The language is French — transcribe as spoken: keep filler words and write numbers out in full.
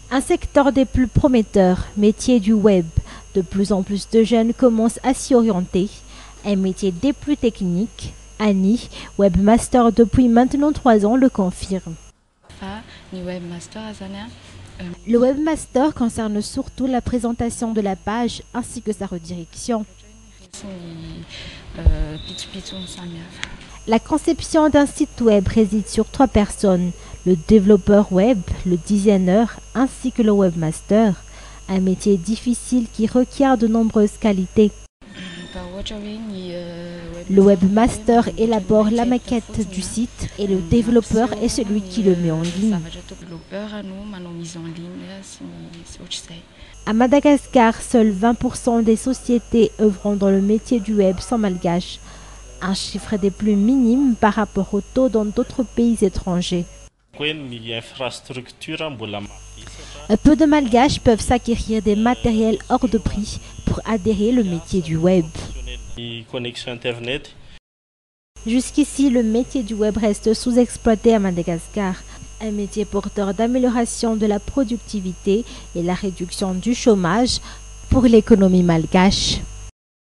Un secteur des plus prometteurs, métier du web. De plus en plus de jeunes commencent à s'y orienter. Un métier des plus techniques. Annie, webmaster depuis maintenant trois ans, le confirme. Le webmaster concerne surtout la présentation de la page ainsi que sa redirection. La conception d'un site web réside sur trois personnes, le développeur web, le designer ainsi que le webmaster, un métier difficile qui requiert de nombreuses qualités. Le webmaster élabore la maquette du site et le développeur est celui qui le met en ligne. À Madagascar, seuls vingt pour cent des sociétés œuvrant dans le métier du web sont malgaches, un chiffre des plus minimes par rapport au taux dans d'autres pays étrangers. Peu de malgaches peuvent s'acquérir des matériels hors de prix pour adhérer au métier du web. Jusqu'ici, le métier du web reste sous-exploité à Madagascar, un métier porteur d'amélioration de la productivité et la réduction du chômage pour l'économie malgache.